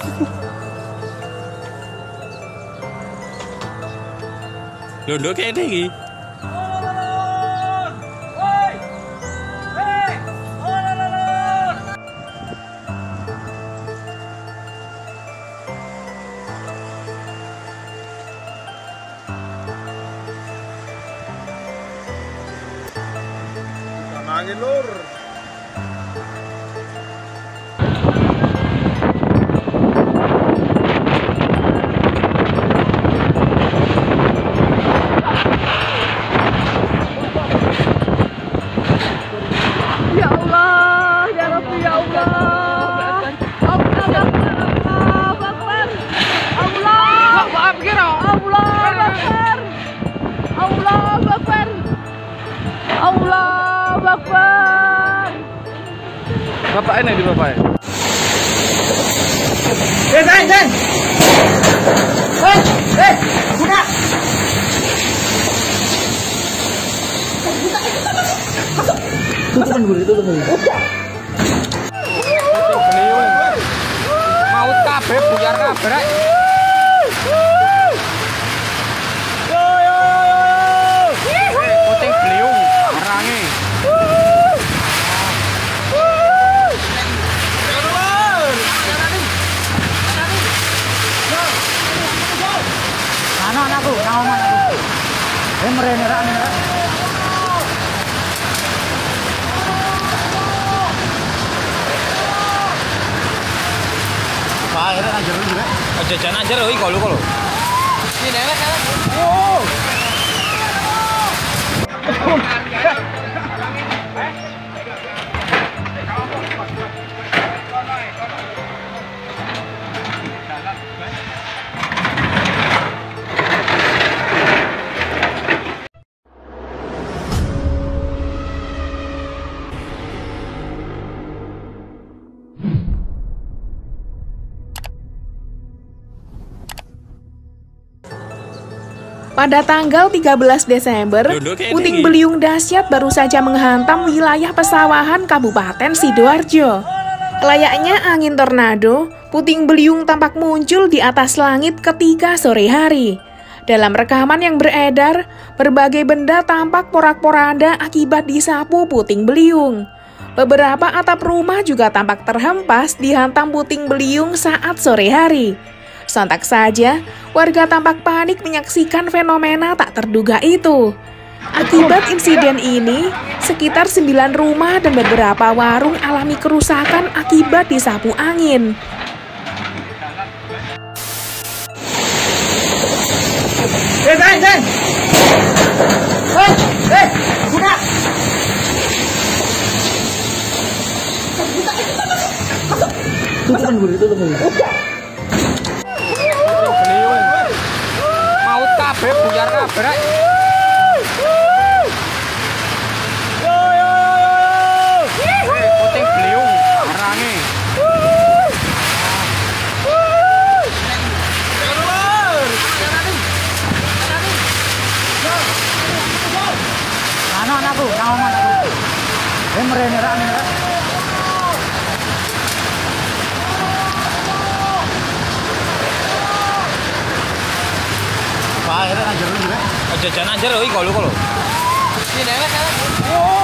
Londo kene iki. Angin lur. Ya Allah, ya Rabbi, ya Allah. Allah Akbar. Allah Akbar. Allah Akbar. Allah Akbar. Bapak ini di bapak. Dan. Buka. Tutupan dulu, tutupan dulu. Maut kabeh, buyar kabeh. Kucing beliung, merangi. Anakku. Merenerak. Pak, ini aja dulu juga. Jajan aja lho iki kalau. Ini lewat. Pada tanggal 13 Desember, puting beliung dahsyat baru saja menghantam wilayah pesawahan Kabupaten Sidoarjo. Layaknya angin tornado, puting beliung tampak muncul di atas langit ketika sore hari. Dalam rekaman yang beredar, berbagai benda tampak porak-poranda akibat disapu puting beliung. Beberapa atap rumah juga tampak terhempas dihantam puting beliung saat sore hari. Sontak saja, warga tampak panik menyaksikan fenomena tak terduga itu. Akibat insiden ini, sekitar 9 rumah dan beberapa warung alami kerusakan akibat disapu angin. Dan. Buka. Tutupan dulu. Maut kabeh, buyar kabeh. Kucing beliung, merangi. Anakku. Merenerak. Pak, ini aja dulu juga. Jajan aja lho iki kalau. Ini lewat.